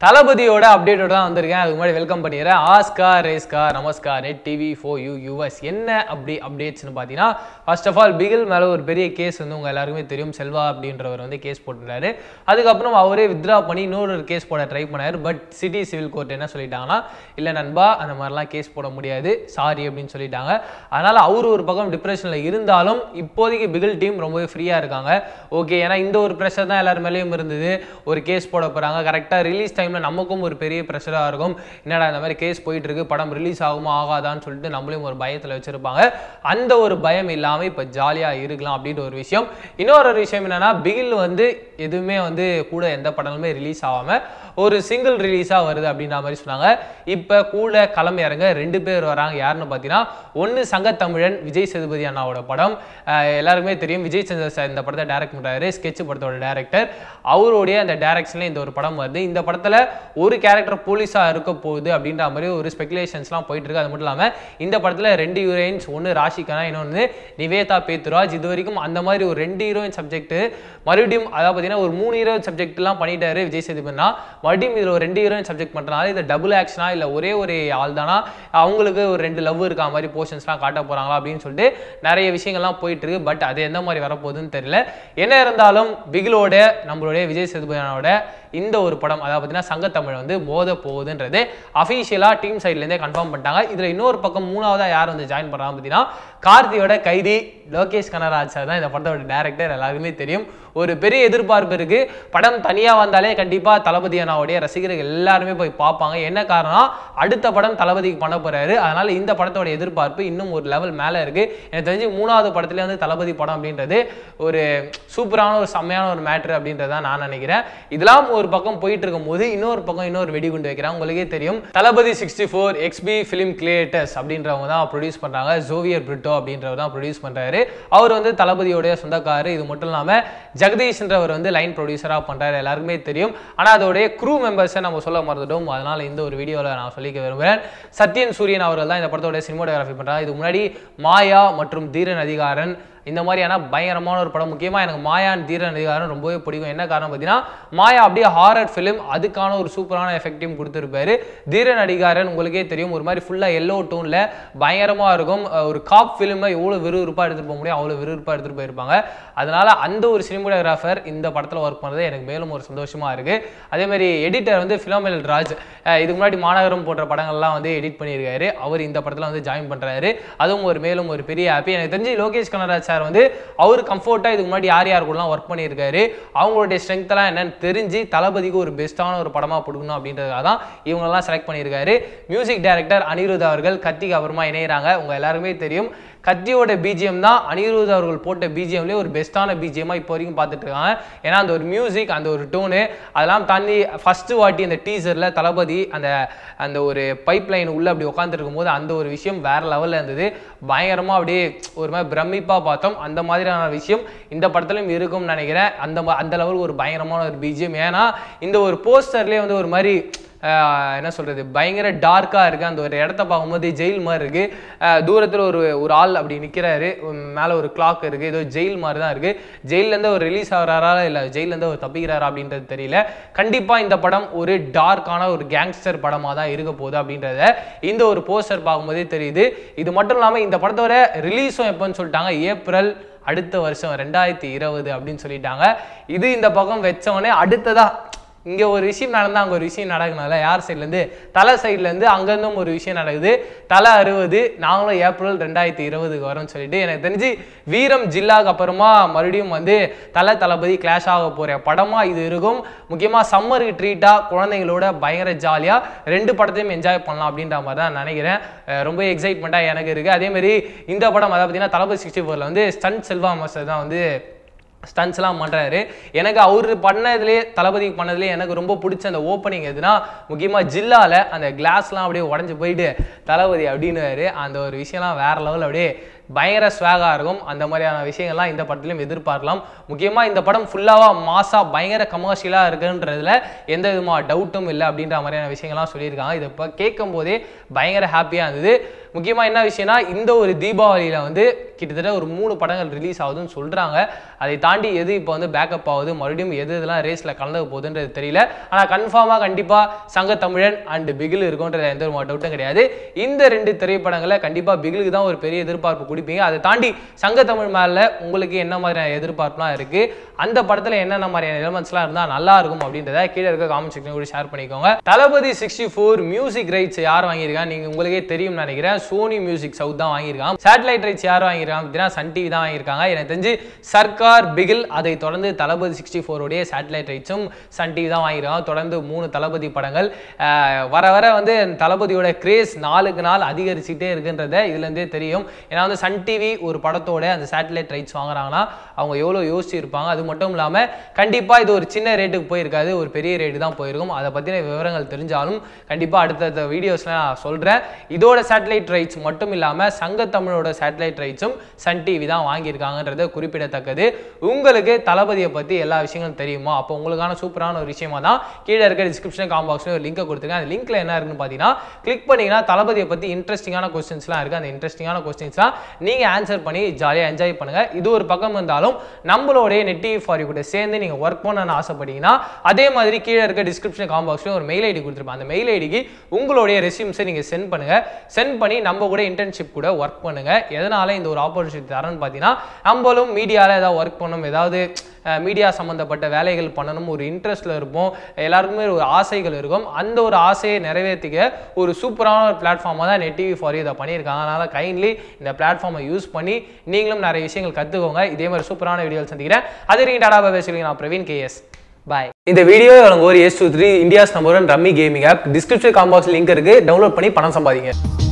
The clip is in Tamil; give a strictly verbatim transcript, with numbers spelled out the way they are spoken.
தளபதியோட அப்டேட்டோட தான் வந்திருக்கேன். அதுக்கு முன்னாடி வெல்கம் பண்ணிடுறேன். ஆஸ்கார் ரேஸ்கார் நமஸ்கார் net TV for you us என்ன அப்படி அப்டேட்ஸ்னு பார்த்தீங்கன்னா, ஃபர்ஸ்ட் ஆஃப் ஆல் பிகில் மேலே ஒரு பெரிய கேஸ் வந்து உங்கள் எல்லாருக்குமே தெரியும். செல்வா அப்படின்றவர் வந்து கேஸ் போட்டுருந்தாரு. அதுக்கப்புறம் அவரே வித்ரா பண்ணி இன்னொரு கேஸ் போட ட்ரை பண்ணார். பட் சிட்டி சிவில் கோர்ட் என்ன சொல்லிட்டாங்கன்னா, இல்லை நண்பா அந்த மாதிரிலாம் கேஸ் போட முடியாது, சாரி அப்படின்னு சொல்லிட்டாங்க. அதனால் அவர் ஒரு பக்கம் டிப்ரெஷனில் இருந்தாலும் இப்போதைக்கு பிகில் டீம் ரொம்பவே ஃப்ரீயாக இருக்காங்க. ஓகே, ஏன்னா இந்த ஒரு ப்ரெஷர் தான் எல்லாரும் மேலேயும் இருந்தது. ஒரு கேஸ் போட போகிறாங்க, கரெக்டாக ரிலீஸ் டைம் நமக்கும் ஒரு பெரிய ப்ரெஷராக இருக்கும். என்னடா இந்த மாதிரி கேஸ் போயிட்டு இருக்கு, படம் ரிலீஸ் ஆகுமா ஆகாதான்னு சொல்லிட்டு நம்மளையும் ஒரு பயத்தில் வச்சிருப்பாங்க. அந்த ஒரு பயம் இல்லாமல் இப்போ ஜாலியாக இருக்கலாம் அப்படின்ற ஒரு விஷயம். இன்னொரு ஒரு விஷயம் என்னன்னா, பிகில் வந்து எதுவுமே வந்து கூட எந்த படமுமே ரிலீஸ் ஆகாமல் ஒரு சிங்கிள் ரிலீஸாக வருது அப்படின்ற மாதிரி சொன்னாங்க. இப்போ கூட களம் இறங்க ரெண்டு பேர் வராங்க. யாருன்னு பார்த்தீங்கன்னா, ஒன்று சங்கத்தமிழன் விஜய் சேதுபதி அண்ணாவோட படம். எல்லாருக்குமே தெரியும், விஜய் சந்திர சார் இந்த படத்தை டைரக்ட் பண்ணுறாரு. ஸ்கெட்ச் படத்தோட டைரக்டர். அவருடைய அந்த டைரக்ஷனில் இந்த ஒரு படம் வருது. இந்த படத்தில் ஒரு கேரக்டர் போலீஸாக இருக்க போகுது அப்படின்ற மாதிரி ஒரு ஸ்பெகுலேஷன்ஸ்லாம் போயிட்டு இருக்கு. அது மட்டும் இல்லாமல் இந்த படத்தில் ரெண்டு ஹீரோயின்ஸ், ஒன்று ராஷிகனா, இன்னொன்று நிவேதா பேத்துராஜ். இது வரைக்கும் அந்த மாதிரி ஒரு ரெண்டு ஹீரோயின் சப்ஜெக்ட் மறுபடியும், அதாவது பார்த்தீங்கன்னா ஒரு மூணு ஹீரோயின் சப்ஜெக்ட்லாம் பண்ணிட்டாரு விஜய் சேதுபதினா. மறுபடியும் இதில் ஒரு ரெண்டு ஹீரோயின் சப்ஜெக்ட் பண்ணுறதுனால இது டபுள் ஆக்ஷனா இல்லை ஒரே ஒரு ஆள் தானா, அவங்களுக்கு ஒரு ரெண்டு லவ் இருக்கா மாதிரி போர்ஷன்ஸ்லாம் காட்ட போகிறாங்களா அப்படின்னு சொல்லிட்டு நிறைய விஷயங்கள்லாம் போயிட்டு இருக்கு. பட் அது எந்த மாதிரி வரப்போகுதுன்னு தெரியல. என்ன இருந்தாலும் பிகிலோட நம்மளுடைய விஜய் சேதுபதியோட இந்த ஒரு படம், அதாவது பார்த்தீங்கன்னா சங்கத்தமிழ் வந்து மோத போகுதுன்றது அஃபீஷியலாக டீம் சைட்லேருந்தே கன்ஃபார்ம் பண்ணிட்டாங்க. இதில் இன்னொரு பக்கம் மூணாவதாக யார் வந்து ஜாயின் பண்ணுறாங்க பார்த்தீங்கன்னா, கார்த்தியோட கைதி லோகேஷ் கனகராஜ் சார் தான் இந்த படத்தோட டேரக்டர். எல்லாருக்குமே தெரியும், ஒரு பெரிய எதிர்பார்ப்பு இருக்கு. படம் தனியாக வந்தாலே கண்டிப்பாக தளபதி அண்ணாவுடைய ரசிகர்கள் எல்லாருமே போய் பார்ப்பாங்க. என்ன காரணம், அடுத்த படம் தளபதிக்கு பண்ண போறாரு. அதனால இந்த படத்தோட எதிர்பார்ப்பு இன்னும் ஒரு லெவல் மேலே இருக்கு. எனக்கு தெரிஞ்சு மூணாவது படத்துல வந்து தளபதி படம் அப்படின்றது ஒரு சூப்பரான ஒரு செம்மையான ஒரு மேட்ரு அப்படின்றதான் நான் நினைக்கிறேன். இதெல்லாம் ஒரு பக்கம் போயிட்டு இருக்கும் போது இன்னொரு பக்கம் இன்னொரு வெடிகுண்டு வைக்கிறாங்க. உங்களுக்கே தெரியும், Thalapathy sixty four XB film creators அப்படின்றவங்க தான் ப்ரொடியூஸ் பண்றாங்க. ஜோவியர் பிரிட்டோ அப்படின்றவர் தான் ப்ரொடியூஸ் பண்றாரு. அவர் வந்து தளபதியோடைய சொந்தக்காரு. இது மட்டும் இல்லாமல் ஜெகதீஷ்ன்றவர் வந்து லைன் ப்ரொடியூசராக பண்றாரு. எல்லாருக்குமே தெரியும். ஆனால் அதோடைய க்ரூ மெம்பர்ஸை நம்ம சொல்ல மறந்துட்டோம். அதனால இந்த ஒரு வீடியோவில் நான் சொல்லிக்க விரும்புகிறேன். சத்யன் சூரியன் அவர்கள் தான் இந்த படத்தோட சினிமோட்டோகிராஃபி பண்றாங்க. இதுக்கு முன்னாடி மாயா மற்றும் தீரன் அதிகாரன் இந்த மாதிரியான பயங்கரமான ஒரு படம். முக்கியமாக எனக்கு மாயான் தீரன் அதிகாரம் ரொம்பவே பிடிக்கும். என்ன காரணம் பார்த்தீங்கன்னா, மாயா அப்படியே ஹாரர் ஃபிலிம், அதுக்கான ஒரு சூப்பரான எஃபெக்டையும் கொடுத்துருப்பாரு. தீரன் அதிகாரன் உங்களுக்கே தெரியும், ஒரு மாதிரி ஃபுல்லாக எல்லோ டோனில் பயங்கரமாக இருக்கும். ஒரு காப் ஃபிலிமை எவ்வளோ விறுவிறுப்பாக எடுத்துகிட்டு போக முடியும் அவ்வளோ விறுவிறுப்பாக எடுத்துகிட்டு போயிருப்பாங்க. அதனால அந்த ஒரு சினிமோட்டோகிராஃபர் இந்த படத்தில் ஒர்க் பண்ணுறது எனக்கு மேலும் ஒரு சந்தோஷமாக இருக்குது. அதேமாதிரி எடிட்டர் வந்து ஃபிலோமினல் ராஜ், இதுக்கு முன்னாடி மாநகரம் போன்ற படங்கள்லாம் வந்து எடிட் பண்ணியிருக்காரு. அவர் இந்த படத்தில் வந்து ஜாயின் பண்ணுறாரு. அதுவும் ஒரு மேலும் ஒரு பெரிய ஹாப்பி. எனக்கு தெரிஞ்சு லோகேஷ் கனகராஜ் வந்து அவர் கம்ஃபர்ட்டா இதுக்கு முன்னாடி யார் யார் கூடலாம் ஒர்க் பண்ணியிருக்காரு, அவங்களுடைய ஸ்ட்ரென்த் எல்லாம் என்னன்னு தெரிஞ்சு தளபதிக்கு ஒரு பெஸ்ட்டான ஒரு படமா கொடுக்கணும் அப்படின்றதுக்காக தான் இவங்களெல்லாம் செலக்ட் பண்ணியிருக்காரு. மியூசிக் டைரக்டர் அனிருத் அவர்கள் கத்திக்கு அப்புறமா இணைகிறாங்க. உங்க எல்லாருமே தெரியும், கத்தியோட பிஜிஎம் தான் அனிருத் அவர்கள் போட்ட பிஜிஎம்லேயே ஒரு பெஸ்ட்டான பிஜிஎம்மாக இப்போ வரைக்கும் பார்த்துட்டு இருக்காங்க. ஏன்னா அந்த ஒரு மியூசிக், அந்த ஒரு டோனு, அதெல்லாம் தாண்டி ஃபஸ்ட்டு வாட்டி அந்த டீசரில் தளபதி அந்த அந்த ஒரு பைப் லைன் உள்ளே அப்படி உட்காந்துட்டு இருக்கும்போது அந்த ஒரு விஷயம் வேறு லெவலில் இருந்தது. பயங்கரமாக அப்படியே ஒரு மாதிரி பிரமிப்பாக பார்த்தோம். அந்த மாதிரியான விஷயம் இந்த படத்துலையும் இருக்கும்னு நினைக்கிறேன். அந்த அந்த லெவலுக்கு ஒரு பயங்கரமான ஒரு பிஜிஎம். ஏன்னா இந்த ஒரு போஸ்டர்லேயே வந்து ஒரு மாதிரி என்ன சொல்கிறது, பயங்கர டார்க்காக இருக்குது. அந்த ஒரு இடத்த பார்க்கும்போது ஜெயில் மாதிரி இருக்குது. தூரத்தில் ஒரு ஒரு ஆள் அப்படி நிற்கிறாரு, மேலே ஒரு கிளாக் இருக்குது, ஏதோ ஜெயில் மாதிரி தான் இருக்குது. ஜெயிலேருந்து ஒரு ரிலீஸ் ஆகிறாரா இல்லை ஜெயிலேருந்து ஒரு தப்பிக்கிறாரா அப்படின்றது தெரியல. கண்டிப்பாக இந்த படம் ஒரு டார்க்கான ஒரு கேங்ஸ்டர் படமாக தான் இருக்க போகுது அப்படின்றத இந்த ஒரு போஸ்டர் பார்க்கும்போதே தெரியுது. இது மட்டும் இல்லாமல் இந்த படத்தோட ரிலீஸும் எப்போன்னு சொல்லிட்டாங்க, ஏப்ரல் அடுத்த வருஷம் ரெண்டாயிரத்தி இருபது அப்படின்னு சொல்லிட்டாங்க. இது இந்த பக்கம் வச்சவொடனே அடுத்ததா இங்கே ஒரு விஷயம் நடந்தால் அங்கே ஒரு விஷயம் நடக்குனால, யார் சைட்லேருந்து, தலை சைட்லேருந்து அங்கேருந்தும் ஒரு விஷயம் நடக்குது. தலை அறுபது நாங்களும் ஏப்ரல் ரெண்டாயிரத்தி இருபதுக்கு வரோம்னு சொல்லிட்டு, எனக்கு தெரிஞ்சு வீரம் ஜில்லாவுக்கு அப்புறமா மறுபடியும் வந்து தலை தளபதி கிளாஷ் ஆக போகிற படமாக இது இருக்கும். முக்கியமாக சம்மருக்கு ட்ரீட்டாக குழந்தைங்களோட பயங்கர ஜாலியாக ரெண்டு படத்தையும் என்ஜாய் பண்ணலாம் அப்படின்ற மாதிரி தான் நினைக்கிறேன். ரொம்ப எக்ஸைட்மெண்ட்டாக எனக்கு இருக்குது. அதேமாதிரி இந்த படம், அதாவது பார்த்தீங்கன்னா தளபதி சிக்ஸ்டி ஃபோரில் வந்து ஸ்டன்ட் செல்வா மாஸ்டர் தான் வந்து ஸ்டன்ஸ்லாம் பண்ணுறாரு. எனக்கு அவர் பண்ணதுலேயே, தளபதிக்கு பண்ணதுலேயே எனக்கு ரொம்ப பிடிச்ச அந்த ஓப்பனிங் எதுனா, முக்கியமாக ஜில்லாவில் அந்த கிளாஸ்லாம் அப்படியே உடஞ்சி போயிட்டு தளபதி அப்படின்னுவாரு. அந்த ஒரு விஷயம்லாம் வேறு லெவலில் அப்படியே பயங்கர ஸ்வாகா இருக்கும். அந்த மாதிரியான விஷயங்கள்லாம் இந்த படத்திலும் எதிர்பார்க்கலாம். முக்கியமாக இந்த படம் ஃபுல்லாவா மாசா பயங்கர கமர்ஷியலாக இருக்குன்றதுல எந்த விதமான டவுட்டும் இல்லை அப்படின்ற மாதிரியான விஷயங்கள்லாம் சொல்லியிருக்காங்க. இதை இப்போ கேட்கும் போதே பயங்கர ஹாப்பியாக இருந்தது. முக்கியமாக என்ன விஷயம்னா இந்த ஒரு தீபாவளியில் வந்து கிட்டத்தட்ட ஒரு மூணு படங்கள் ரிலீஸ் ஆகுதுன்னு சொல்கிறாங்க. அதை தாண்டி எது இப்போ வந்து பேக்கப் ஆகுது, மறுபடியும் எது இதெல்லாம் ரேஸில் கலந்துக்க போகுதுன்றது தெரியல. ஆனால் கன்ஃபார்மாக கண்டிப்பாக சங்கத்தமிழன் அண்ட் பிகில் இருக்கும்ன்றது எந்த ஒரு டவுட்டும் கிடையாது. இந்த ரெண்டு திரைப்படங்களை கண்டிப்பாக பிகிலுக்கு தான் ஒரு பெரிய எதிர்பார்ப்பு கொடுப்பீங்க. அதை தாண்டி சங்கத்தமிழ் மேலே உங்களுக்கு என்ன மாதிரியான எதிர்பார்ப்புலாம் இருக்குது, அந்த படத்தில் என்னென்ன மாதிரியான எலிமெண்ட்ஸ்லாம் இருந்தால் நல்லா இருக்கும் அப்படின்றத கீழே இருக்க காமெண்ட் செக்ஷன் கூட ஷேர் பண்ணிக்கோங்க. Thalapathy sixty four music rights யார் வாங்கியிருக்காங்க நீங்கள் உங்களுக்கே தெரியும் நினைக்கிறேன். சோனி மியூசிக் சவுத் தான் வாங்கியிருக்காங்க. சேட்டலைட் ரைட்ஸ் யார் வாங்கியிருக்காங்க அப்படின்னா சன் டிவி தான் வாங்கியிருக்காங்க. எனக்கு தெரிஞ்சு சர்க்கார், பிகில், அதை தொடர்ந்து தளபதி சிக்ஸ்டி ஃபோர் உடைய சேட்டலைட் ரைட்ஸும் சன் டிவி தான் வாங்கியிருக்காங்க. தொடர்ந்து மூணு தளபதி படங்கள் வர வர வந்து தளபதியோட கிரேஸ் நாளுக்கு நாள் அதிகரிச்சுட்டே இருக்குன்றத இதுலேருந்தே தெரியும். ஏன்னா வந்து சன் டிவி ஒரு படத்தோட அந்த சேட்டலைட் ரைட்ஸ் வாங்குறாங்கன்னா அவங்க எவ்வளோ யோசிச்சு இருப்பாங்க. அது மட்டும் இல்லாமல் கண்டிப்பாக இது ஒரு சின்ன ரேட்டுக்கு போயிருக்காது, ஒரு பெரிய ரேட்டு தான் போயிருக்கும். அதை பற்றின விவரங்கள் தெரிஞ்சாலும் கண்டிப்பாக அடுத்தடுத்த வீடியோஸில் நான் சொல்கிறேன். இதோட சேட்டலைட் ரைட்ஸ் மட்டும் இல்லாமல் சங்கத்தமிழோட சேட்டலைட் ரைட்ஸும் சன் டிவி தான் வாங்கியிருக்காங்கன்றது குறிப்பிடத்தக்கது. உங்களுக்கு தளபதியை பற்றி எல்லா விஷயங்களும் தெரியுமா? அப்போ உங்களுக்கான சூப்பரான ஒரு விஷயமா தான் கீழே இருக்க டிஸ்கிரிப்ஷன் காம்பாக்ஸில் ஒரு லிங்கை கொடுத்துருக்கேன். அந்த லிங்க்ல என்ன இருக்குன்னு பார்த்தீங்கன்னா கிளிக் பண்ணிங்கன்னா தளபதியை பற்றி இன்ட்ரெஸ்டிங்கான கொஸ்டின்ஸ்லாம் இருக்குது. அந்த இன்ட்ரெஸ்டிங்கான கொஸ்டின்ஸ்லாம் நீங்கள் ஆன்சர் பண்ணி ஜாலியாக என்ஜாய் பண்ணுங்கள். இது ஒரு பக்கம் இருந்தாலும் நம்மளோடைய நெட் டிவி ஃபார் யூ கூட சேர்ந்து நீங்கள் ஒர்க் பண்ணணும்னு ஆசைப்பட்டீங்கன்னா அதே மாதிரி கீழே இருக்க டிஸ்கிரிப்ஷன் காம்பாக்ஸில் ஒரு மெயில் ஐடி கொடுத்துருப்பேன். அந்த மெயில் ஐடிக்கு உங்களுடைய ரெஸ்யூம்ஸை நீங்கள் சென்ட் பண்ணுங்கள். சென்ட் பண்ணி நம்ம கூட இன்டர்ன்ஷிப் கூட ஒர்க் பண்ணுங்கள். எதனால இந்த ஒரு ஆப்பர்ச்சுனிட்டி தரேன்னு பார்த்தீங்கன்னா நம்மளும் மீடியாவில் ஏதாவது ஒர்க் பண்ணணும், ஏதாவது மீடியா சம்மந்தப்பட்ட வேலைகள் பண்ணணும், ஒரு இன்ட்ரெஸ்ட்டில் இருப்போம், எல்லாருக்குமே ஒரு ஆசைகள் இருக்கும். அந்த ஒரு ஆசையை நிறைவேற்றிக்க ஒரு சூப்பரான ஒரு பிளாட்ஃபார்மாக தான் நெட் டிவி ஃபார் யூ இதை பண்ணியிருக்காங்க. அதனால் கைண்ட்லி இந்த பிளாட்ஃபார்மை யூஸ் பண்ணி நீங்களும் நிறைய விஷயங்கள் கற்றுக்கோங்க. இதே மாதிரி சூப்பரான வீடியோவில் சந்திக்கிறேன். அது ரீ டாடா பாய் சொல்லுங்க. நான் பிரவீன் கேஎஸ். பாய். இந்த வீடியோ உங்களுக்கு ஒரு A two three India's number one rummy gaming app description comment box link இருக்குது. டவுன்லோட் பண்ணி பணம் சம்பாதிங்க.